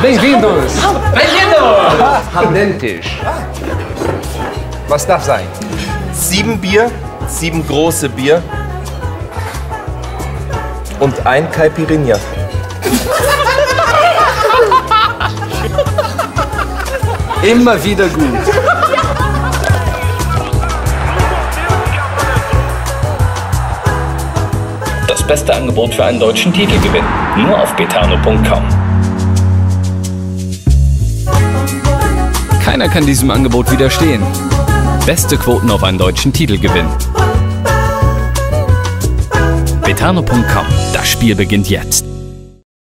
Bem-vindos! Am den Tisch. Was darf sein? 7 Bier, 7 große Bier und ein Caipirinha. Immer wieder gut. Das beste Angebot für einen deutschen Titelgewinn. Nur auf betano.com. Keiner kann diesem Angebot widerstehen. Beste Quoten auf einen deutschen Titelgewinn. betano.com. Das Spiel beginnt jetzt.